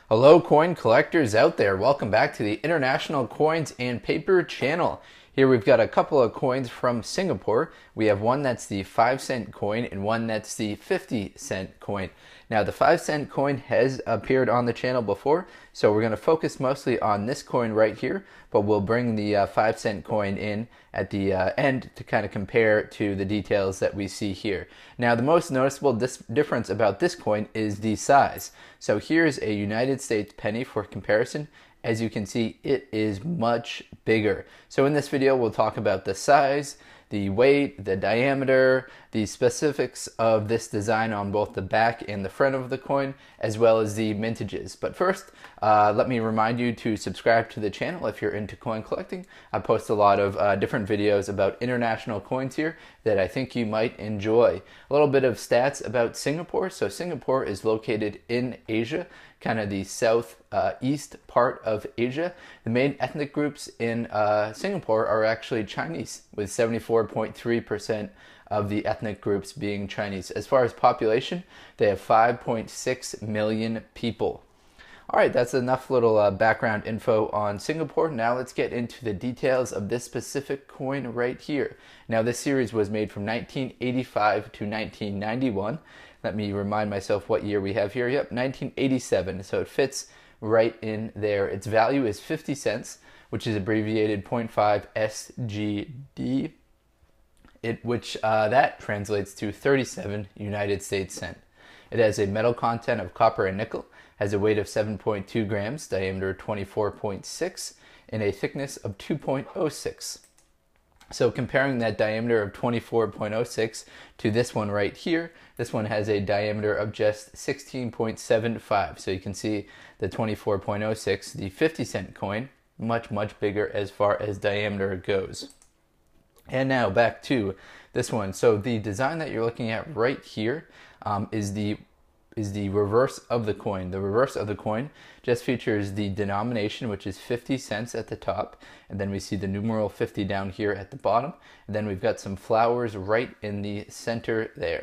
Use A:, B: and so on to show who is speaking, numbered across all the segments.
A: Hello coin collectors out there, welcome back to the International Coins and Paper channel. Here we've got a couple of coins from Singapore. We have one that's the 5-cent coin and one that's the 50-cent coin. Now the 5-cent coin has appeared on the channel before, so we're going to focus mostly on this coin right here, but we'll bring the 5-cent coin in at the end to kind of compare to the details that we see here. Now the most noticeable difference about this coin is the size. So here's a United States penny for comparison. As you can see, it is much bigger. So in this video, we'll talk about the size, the weight, the diameter, the specifics of this design on both the back and the front of the coin, as well as the mintages. But first, let me remind you to subscribe to the channel if you're into coin collecting. I post a lot of different videos about international coins here that I think you might enjoy. A little bit of stats about Singapore. So Singapore is located in Asia, kind of the southeast part of Asia. The main ethnic groups in Singapore are actually Chinese, with 74.3% of the ethnic groups being Chinese. As far as population, they have 5.6 million people. All right, that's enough little background info on Singapore. Now let's get into the details of this specific coin right here. Now this series was made from 1985 to 1991. Let me remind myself what year we have here. Yep, 1987, so it fits right in there. Its value is 50 cents, which is abbreviated 0.5 SGD, which that translates to 37 United States cent. It has a metal content of copper and nickel, has a weight of 7.2 grams, diameter 24.6, and a thickness of 2.06. So comparing that diameter of 24.06 to this one right here, this one has a diameter of just 16.75. So you can see the 24.06, the 50-cent coin, much, much bigger as far as diameter goes. And now back to this one. So the design that you're looking at right here is the reverse of the coin. The reverse of the coin just features the denomination, which is 50 cents at the top, and then we see the numeral 50 down here at the bottom, and then we've got some flowers right in the center there.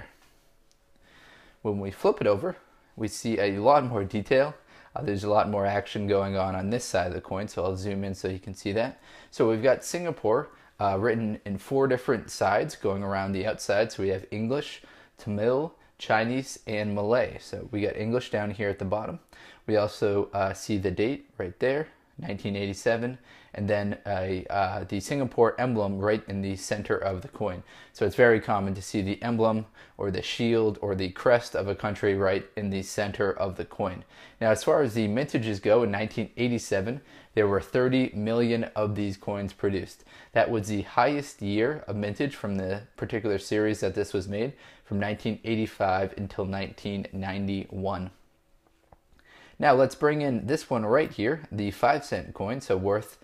A: When we flip it over, we see a lot more detail. There's a lot more action going on this side of the coin, so I'll zoom in so you can see that. So we've got Singapore written in 4 different sides going around the outside. So we have English, Tamil, Chinese, and Malay. So we got English down here at the bottom. We also see the date right there, 1987, and then the Singapore emblem right in the center of the coin. So it's very common to see the emblem or the shield or the crest of a country right in the center of the coin. Now, as far as the mintages go, in 1987, there were 30 million of these coins produced. That was the highest year of mintage from the particular series that this was made, from 1985 until 1991. Now let's bring in this one right here, the 5-cent coin, so worth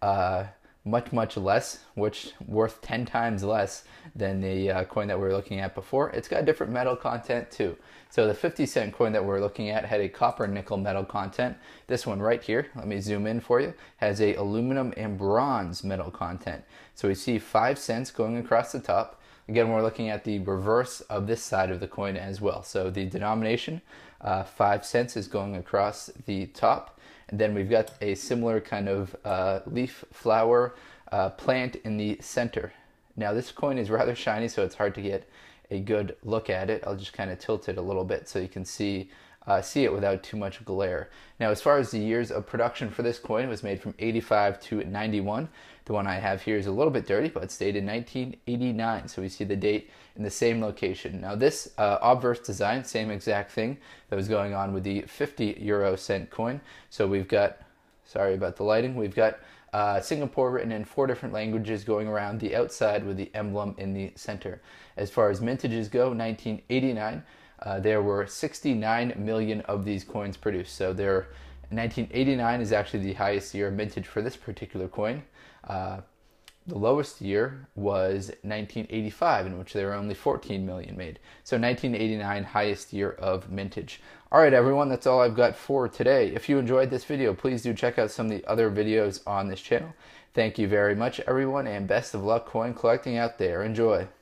A: much less, which worth 10 times less than the coin that we were looking at before. It's got different metal content too. So the 50-cent coin that we're looking at had a copper nickel metal content. This one right here, let me zoom in for you, has a aluminum and bronze metal content. So we see 5 cents going across the top. Again, we're looking at the reverse of this side of the coin as well. So the denomination, 5 cents, is going across the top. And then we've got a similar kind of leaf flower plant in the center. Now this coin is rather shiny, so it's hard to get a good look at it. I'll just kind of tilt it a little bit so you can see it without too much glare. Now, as far as the years of production for this coin, it was made from 85 to 91. The one I have here is a little bit dirty, but it's dated 1989. So we see the date in the same location. Now this obverse design, same exact thing that was going on with the 50 euro cent coin. So we've got, sorry about the lighting, we've got Singapore written in 4 different languages going around the outside with the emblem in the center. As far as mintages go, 1989, there were 69 million of these coins produced. So 1989 is actually the highest year of mintage for this particular coin. The lowest year was 1985, in which there were only 14 million made. So 1989, highest year of mintage. All right, everyone, that's all I've got for today. If you enjoyed this video, please do check out some of the other videos on this channel. Thank you very much, everyone, and best of luck coin collecting out there. Enjoy.